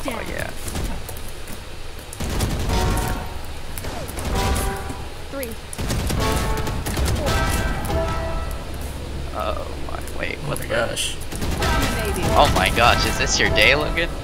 Oh yeah. 3. Oh my, wait, Oh what my the? gosh. Oh my gosh, is this your day, Logan?